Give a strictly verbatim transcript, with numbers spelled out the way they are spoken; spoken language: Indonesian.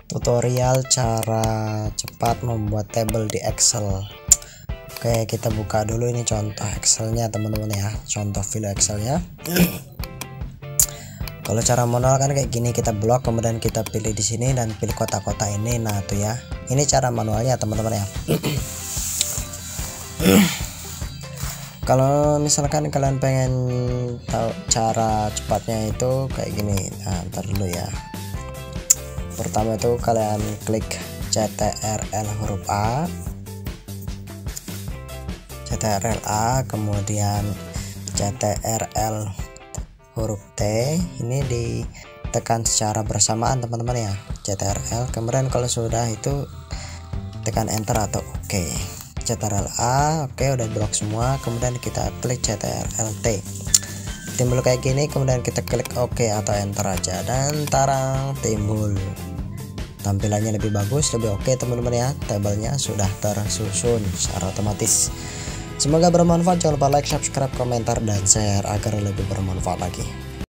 tutorial cara cepat membuat tabel di Excel. Oke, kita buka dulu ini contoh Excelnya teman-teman ya, contoh file Excelnya. Kalau cara manual kan kayak gini, kita blok kemudian kita pilih di sini dan pilih kotak-kotak ini. Nah tuh ya, ini cara manualnya teman-teman ya. Kalau misalkan kalian pengen tahu cara cepatnya itu kayak gini, nah ntar dulu ya. Pertama itu kalian klik C T R L huruf A, C T R L A, kemudian C T R L huruf T, ini ditekan secara bersamaan teman-teman ya, C T R L. Kemudian kalau sudah itu tekan enter atau oke. C T R L A, oke okay, udah blok semua. Kemudian kita klik C T R L T, timbul kayak gini. Kemudian kita klik oke atau enter aja dan tarang, timbul tampilannya lebih bagus, lebih oke okay, teman-teman ya. Tabelnya sudah tersusun secara otomatis. Semoga bermanfaat. Jangan lupa like, subscribe, komentar dan share agar lebih bermanfaat lagi.